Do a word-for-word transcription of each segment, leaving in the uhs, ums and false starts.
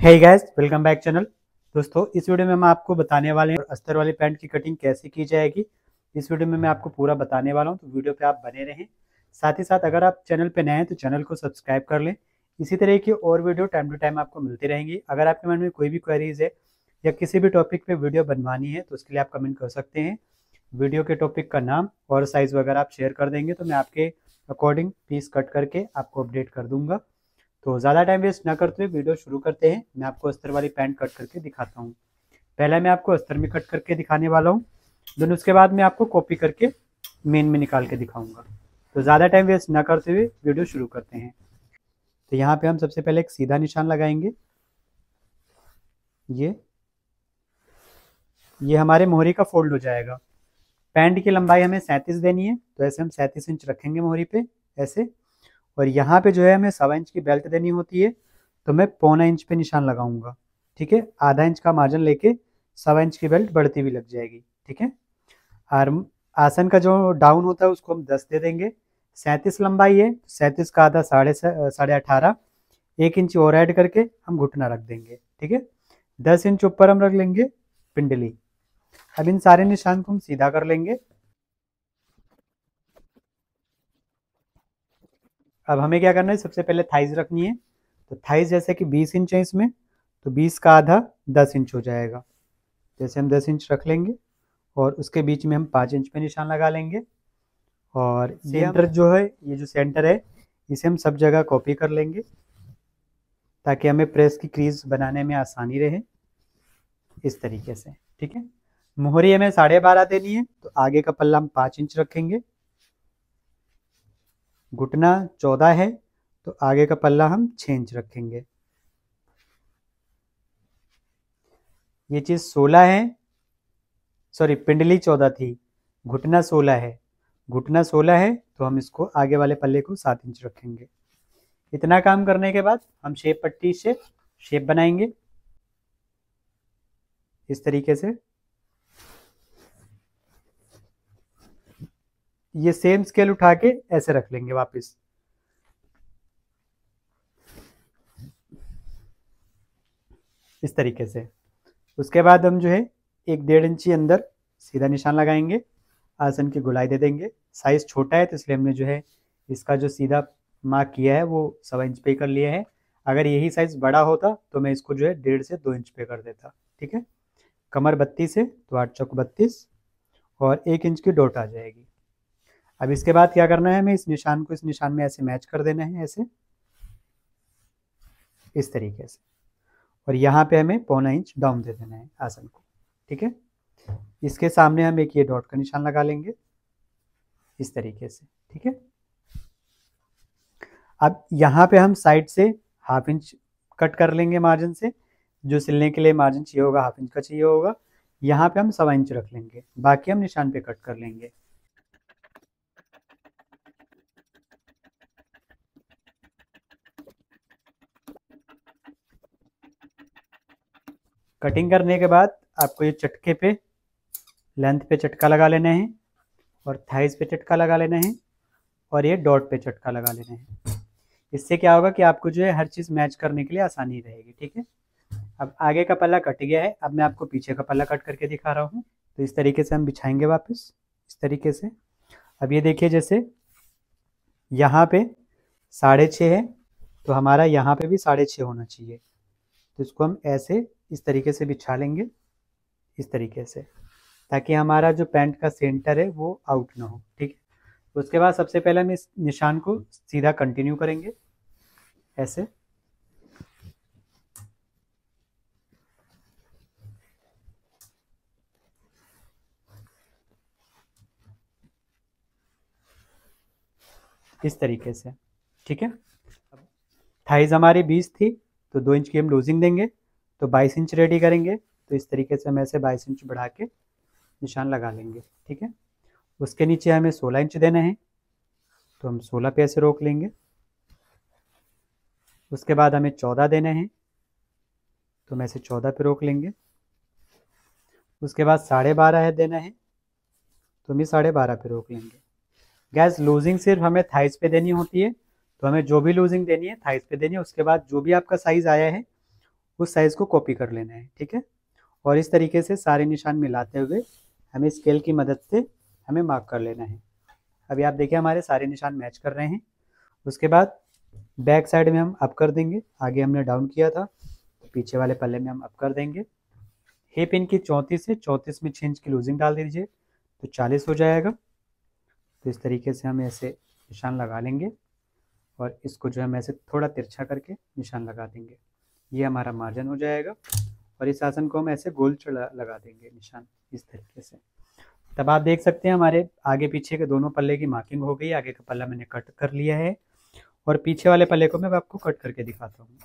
हे guys, welcome back channel. दोस्तों, इस video में हम आपको बताने वाले हैं अस्तर वाली पैंट की कटिंग कैसे की जाएगी। इस वीडियो में मैं आपको पूरा बताने वाला हूं, तो वीडियो पे आप बने रहें। साथ ही साथ अगर आप चैनल पे नए हैं तो चैनल को सब्सक्राइब कर लें। इसी तरह की और वीडियो टाइम टू टाइम आपको मिलती रहेंगी। अगर आपके मन में कोई भी क्वेरीज है या किसी भी टॉपिक पे वीडियो बनवानी है तो उसके लिए आप कमेंट कर सकते हैं। वीडियो के टॉपिक का नाम और साइज़ वगैरह आप शेयर कर देंगे तो मैं आपके अकॉर्डिंग पीस कट करके आपको अपडेट कर दूंगा। तो ज़्यादा टाइम वेस्ट ना करते हुए वीडियो शुरू करते हैं। मैं आपको अस्तर वाली पैंट कट करके दिखाता हूँ। पहले मैं आपको अस्तर में कट करके दिखाने वाला हूँ, देन उसके बाद मैं आपको कॉपी करके मेन में निकाल के दिखाऊंगा। तो ज़्यादा टाइम वेस्ट ना करते हुए वीडियो शुरू करते हैं। तो यहाँ पे हम सबसे पहले एक सीधा निशान लगाएंगे। ये ये हमारे मोहरी का फोल्ड हो जाएगा। पैंट की लंबाई हमें सैंतीस देनी है, तो ऐसे हम सैंतीस इंच रखेंगे मोहरी पे ऐसे। और यहाँ पे जो है हमें सवा इंच की बेल्ट देनी होती है, तो मैं पौना इंच पे निशान लगाऊंगा। ठीक है, आधा इंच का मार्जिन लेके सवा इंच की बेल्ट बढ़ती हुई लग जाएगी। ठीक है, और आसन का जो डाउन होता है उसको हम दस दे देंगे। सैंतीस लंबाई है, सैंतीस का आधा साढ़े साढ़े अठारह, एक इंच और ऐड करके हम घुटना रख देंगे। ठीक है, दस इंच ऊपर हम रख लेंगे पिंडली। अब इन सारे निशान को हम सीधा कर लेंगे। अब हमें क्या करना है, सबसे पहले थाइज रखनी है। तो थाइज जैसे कि बीस इंच है इसमें, तो बीस का आधा दस इंच हो जाएगा। जैसे हम दस इंच रख लेंगे और उसके बीच में हम पाँच इंच पे निशान लगा लेंगे। और सेंटर जो है, ये जो सेंटर है इसे हम सब जगह कॉपी कर लेंगे ताकि हमें प्रेस की क्रीज बनाने में आसानी रहे, इस तरीके से। ठीक है, मोहरी हमें साढ़े बारह देनी है, तो आगे का पल्ला हम पाँच इंच रखेंगे। घुटना चौदह है, तो आगे का पल्ला हम छः इंच रखेंगे। ये चीज़ सोलह है, सॉरी पिंडली चौदह थी, घुटना सोलह है। घुटना सोलह है तो हम इसको आगे वाले पल्ले को सात इंच रखेंगे। इतना काम करने के बाद हम शेप पट्टी से शेप बनाएंगे इस तरीके से। ये सेम स्केल उठा के ऐसे रख लेंगे वापस। इस तरीके से। उसके बाद हम जो है एक डेढ़ इंची अंदर सीधा निशान लगाएंगे, आसन की गोलाई दे देंगे। साइज छोटा है तो इसलिए हमने जो है इसका जो सीधा मार्क किया है वो सवा इंच पे कर लिया है। अगर यही साइज बड़ा होता तो मैं इसको जो है डेढ़ से दो इंच पे कर देता। ठीक है, कमर बत्तीस है तो आठ चौक बत्तीस और एक इंच की डोट आ जाएगी। अब इसके बाद क्या करना है, हमें इस निशान को इस निशान में ऐसे मैच कर देना है, ऐसे इस तरीके से। और यहाँ पे हमें पौना इंच डाउन दे देना है आसन को। ठीक है, इसके सामने हम एक ये डॉट का निशान लगा लेंगे इस तरीके से। ठीक है, अब यहाँ पे हम साइड से हाफ इंच कट कर लेंगे मार्जिन से। जो सिलने के लिए मार्जिन चाहिए होगा हाफ इंच का चाहिए होगा। यहाँ पे हम सवा इंच रख लेंगे, बाकी हम निशान पे कट कर लेंगे। कटिंग करने के बाद आपको ये चटके पे लेंथ पे चटका लगा लेना है और थाइज पे चटका लगा लेना है और ये डॉट पे चटका लगा लेना है। इससे क्या होगा कि आपको जो है हर चीज़ मैच करने के लिए आसानी रहेगी। ठीक है, अब आगे का पल्ला कट गया है, अब मैं आपको पीछे का पल्ला कट करके दिखा रहा हूँ। तो इस तरीके से हम बिछाएंगे वापस इस तरीके से। अब ये देखिए, जैसे यहाँ पे साढ़े छः है तो हमारा यहाँ पे भी साढ़े छः होना चाहिए। तो इसको हम ऐसे इस तरीके से बिछा लेंगे इस तरीके से, ताकि हमारा जो पैंट का सेंटर है वो आउट ना हो। ठीक है, उसके बाद सबसे पहले हम इस निशान को सीधा कंटिन्यू करेंगे ऐसे। इस तरीके से। ठीक है, थाइज हमारी बीस थी तो दो इंच की हम लूजिंग देंगे, तो बाईस इंच रेडी करेंगे। तो इस तरीके से हम ऐसे बाईस इंच बढ़ा के निशान लगा लेंगे। ठीक है, उसके नीचे हमें सोलह इंच देना है तो हम सोलह पे ऐसे रोक लेंगे। उसके बाद हमें चौदह देना है तो हम ऐसे चौदह पे रोक लेंगे। उसके बाद साढ़े बारह है देना है तो हम ये साढ़े बारह पे रोक लेंगे। गैस, लूजिंग सिर्फ हमें थाइस पे देनी होती है, तो हमें जो भी लूजिंग देनी है थाइस पे देनी है। उसके बाद जो भी आपका साइज आया है उस साइज़ को कॉपी कर लेना है, ठीक है। और इस तरीके से सारे निशान मिलाते हुए हमें स्केल की मदद से हमें मार्क कर लेना है। अभी आप देखिए हमारे सारे निशान मैच कर रहे हैं। उसके बाद बैक साइड में हम अप कर देंगे, आगे हमने डाउन किया था, पीछे वाले पल्ले में हम अप कर देंगे। हिप इनकी चौंतीस है, चौंतीस में छः इंच की लूजिंग डाल दीजिए तो चालीस हो जाएगा। तो इस तरीके से हम ऐसे निशान लगा लेंगे और इसको जो है हम ऐसे थोड़ा तिरछा करके निशान लगा देंगे। ये हमारा मार्जिन हो जाएगा और इस आसन को हम ऐसे गोल चढ़ा लगा देंगे निशान इस तरीके से। तब आप देख सकते हैं हमारे आगे पीछे के दोनों पल्ले की मार्किंग हो गई। आगे का पल्ला मैंने कट कर लिया है और पीछे वाले पल्ले को मैं आपको कट करके दिखाता हूँ।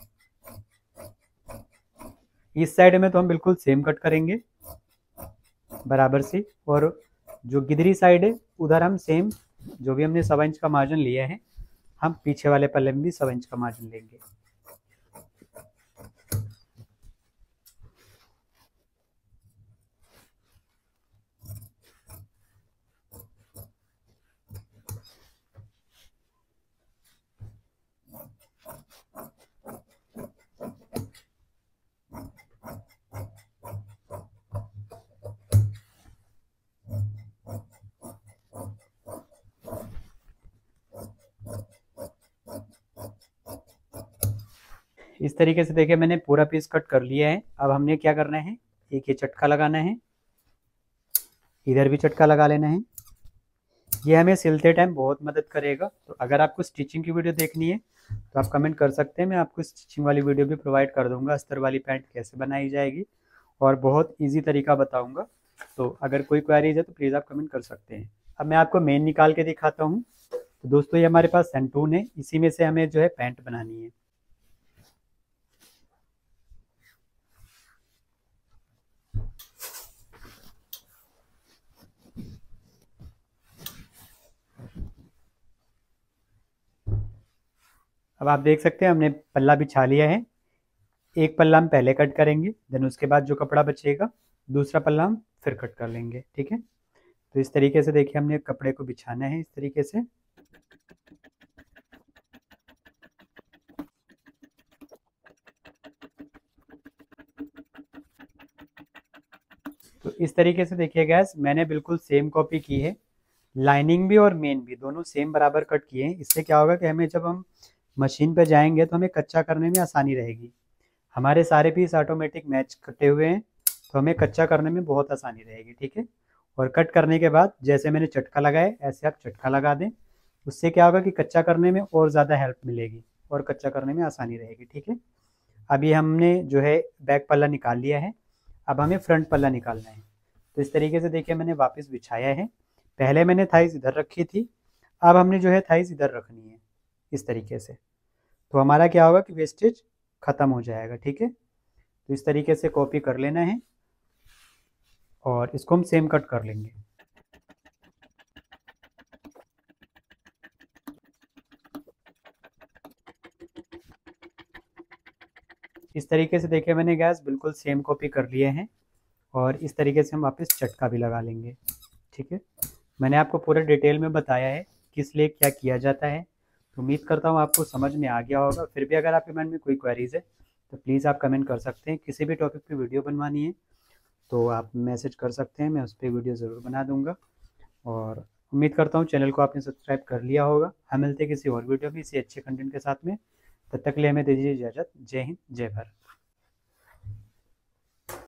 इस साइड में तो हम बिल्कुल सेम कट करेंगे बराबर से, और जो गिदरी साइड है उधर हम सेम जो भी हमने सवा इंच का मार्जिन लिया है हम पीछे वाले पल्ले में भी सवा इंच का मार्जिन लेंगे। इस तरीके से देखिए मैंने पूरा पीस कट कर लिया है। अब हमने क्या करना है, एक ये चटका लगाना है, इधर भी चटका लगा लेना है। ये हमें सिलते टाइम बहुत मदद करेगा। तो अगर आपको स्टिचिंग की वीडियो देखनी है तो आप कमेंट कर सकते हैं, मैं आपको स्टिचिंग वाली वीडियो भी प्रोवाइड कर दूंगा। अस्तर वाली पैंट कैसे बनाई जाएगी और बहुत ईजी तरीका बताऊंगा। तो अगर कोई क्वेरीज है तो प्लीज़ आप कमेंट कर सकते हैं। अब मैं आपको मेन निकाल के दिखाता हूँ। तो दोस्तों ये हमारे पास सेंटून है, इसी में से हमें जो है पैंट बनानी है। अब आप देख सकते हैं हमने पल्ला बिछा लिया है। एक पल्ला हम पहले कट करेंगे, देन उसके बाद जो कपड़ा बचेगा दूसरा पल्ला हम फिर कट कर लेंगे, ठीक है। तो इस तरीके से देखिए हमने कपड़े को बिछाना है इस तरीके से। तो इस तरीके से देखिए गैस मैंने बिल्कुल सेम कॉपी की है, लाइनिंग भी और मेन भी दोनों सेम बराबर कट किए हैं। इससे क्या होगा कि हमें जब हम मशीन पर जाएंगे तो हमें कच्चा करने में आसानी रहेगी। हमारे सारे पीस ऑटोमेटिक मैच कटे हुए हैं तो हमें कच्चा करने में बहुत आसानी रहेगी, ठीक है। और कट करने के बाद जैसे मैंने चटका लगाया ऐसे आप चटका लगा दें, उससे क्या होगा कि कच्चा करने में और ज़्यादा हेल्प मिलेगी और कच्चा करने में आसानी रहेगी, ठीक है। अभी हमने जो है बैक पल्ला निकाल लिया है, अब हमें फ्रंट पल्ला निकालना है। तो इस तरीके से देखिए मैंने वापस बिछाया है। पहले मैंने थाइस इधर रखी थी, अब हमने जो है थाइस इधर रखनी है इस तरीके से। तो हमारा क्या होगा कि वेस्टेज ख़त्म हो जाएगा, ठीक है। तो इस तरीके से कॉपी कर लेना है और इसको हम सेम कट कर लेंगे। इस तरीके से देखिए मैंने गैस बिल्कुल सेम कॉपी कर लिए हैं और इस तरीके से हम वापस चटका भी लगा लेंगे, ठीक है। मैंने आपको पूरे डिटेल में बताया है किस लिए क्या किया जाता है। तो उम्मीद करता हूँ आपको समझ में आ गया होगा। फिर भी अगर आपके मन में कोई क्वेरीज है तो प्लीज़ आप कमेंट कर सकते हैं। किसी भी टॉपिक पे वीडियो बनवानी है तो आप मैसेज कर सकते हैं, मैं उस पर वीडियो ज़रूर बना दूंगा। और उम्मीद करता हूँ चैनल को आपने सब्सक्राइब कर लिया होगा। हम मिलते हैं किसी और वीडियो में इसी अच्छे कंटेंट के साथ में। तब तक के लिए हमें दीजिए इजाज़त। जय हिंद, जय भारत।